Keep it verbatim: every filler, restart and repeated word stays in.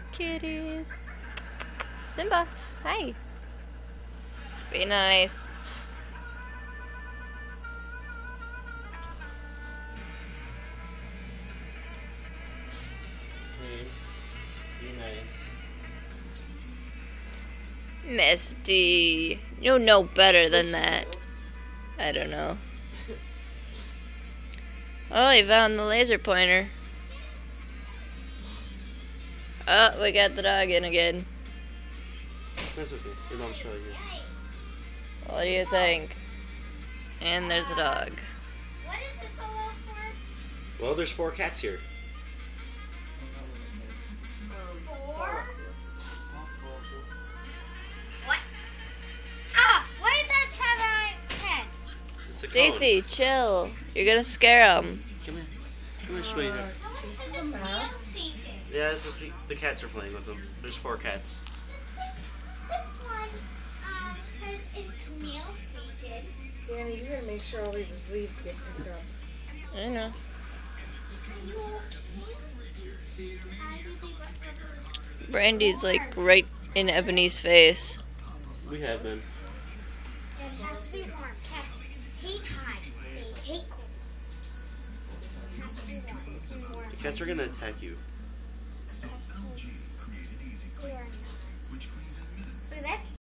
kitties. Simba, hi. Be nice. Hey, be nice. Misty. You know better than that. I don't know. Oh, he found the laser pointer. Oh, we got the dog in again. That's okay. Your mom's probably good. What do you think? And there's a dog. What is this all for? Well, there's four cats here. Four? What? Ah! Why did that have a head? It's a cone. Stacy, chill. You're gonna scare him. Come here. Come here, sweetie. How much is this meal seated? Yeah, it's a, the cats are playing with them. There's four cats. This one, um, has its nails painted. Danny, you gotta make sure all these leaves get picked up. I know. Are you okay? How do they work? Brandy's like right in Ebony's face. We have been. It has to be warm. Cats hate hot. They hate cold. It has to be warm. It's warm. The cats are gonna attack you. It has to be warm. Look, that's